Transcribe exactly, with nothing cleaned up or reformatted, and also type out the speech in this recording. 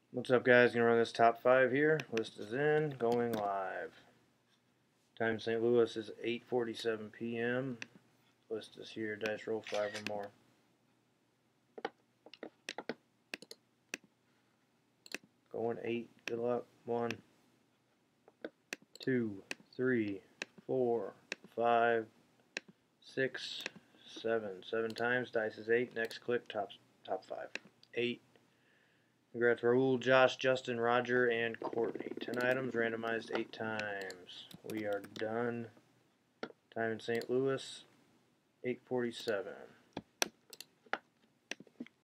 What's up, guys? Gonna run this top five here. List is in, going live. Time in Saint Louis is eight forty-seven p m List is here. Dice roll five or more. Going eight. Good luck. One, two, three, four, five, six, seven. Seven times. Dice is eight. Next click. Top top five. Eight. Congrats, Raul, Josh, Justin, Roger, and Courtney. Ten items, randomized eight times. We are done. Time in Saint Louis, eight forty-seven.